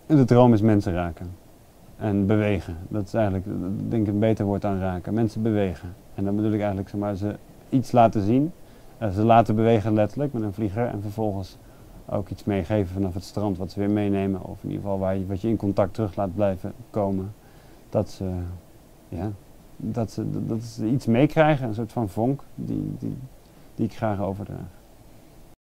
De droom is mensen raken. En bewegen. Dat is eigenlijk, denk ik, een beter woord dan raken. Mensen bewegen. En dan bedoel ik eigenlijk, zeg maar, ze iets laten zien. Ze laten bewegen letterlijk met een vlieger. En vervolgens ook iets meegeven vanaf het strand wat ze weer meenemen. Of in ieder geval wat je in contact terug laat blijven komen. Dat ze, ja, dat ze iets meekrijgen. Een soort van vonk die ik graag overdraag.